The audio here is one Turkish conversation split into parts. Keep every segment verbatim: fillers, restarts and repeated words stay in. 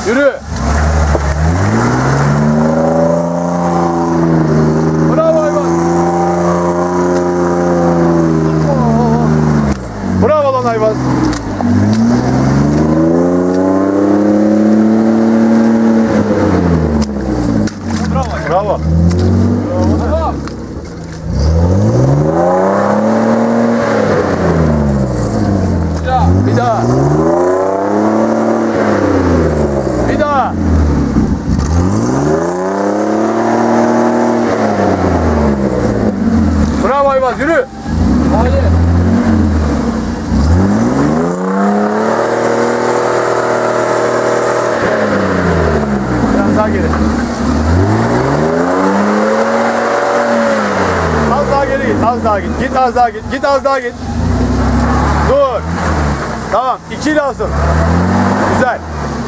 Yürü. Bravo hayvan. Bravo lan hayvan. Bravo. Bravo. Bravo. Bir daha. Bir daha. Bravo Ayvaz, yürü. Hadi. Biraz daha geri. Az daha geri git, az daha git. Git az daha git, git az daha git. Dur. Tamam, iki lazım. Güzel.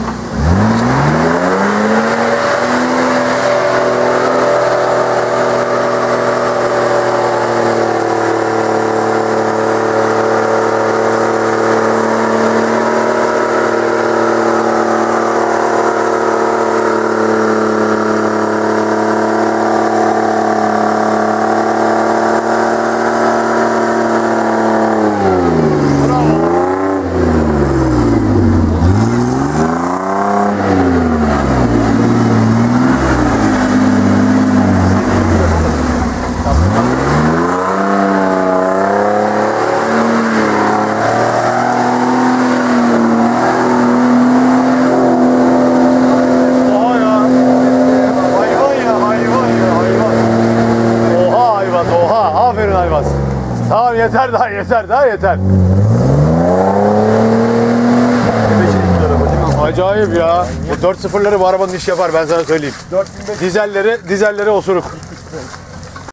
Tamam yeter daha yeter daha yeter. Acayip ya. Bu dört sıfırları bu arabanın iş yapar ben sana söyleyeyim. Dizelleri dizelleri osuruk.